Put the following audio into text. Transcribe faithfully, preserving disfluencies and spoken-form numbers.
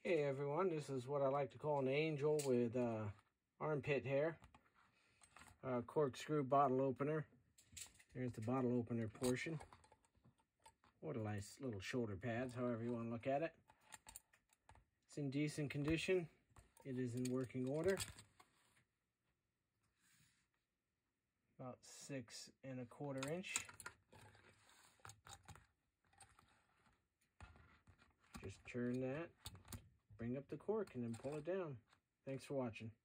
Hey everyone, this is what I like to call an angel with uh, armpit hair. Uh, corkscrew bottle opener. There's the bottle opener portion. What a nice little shoulder pads, however you want to look at it. It's in decent condition. It is in working order. About six and a quarter inch. Just turn that, bring up the cork, and then pull it down. Thanks for watching.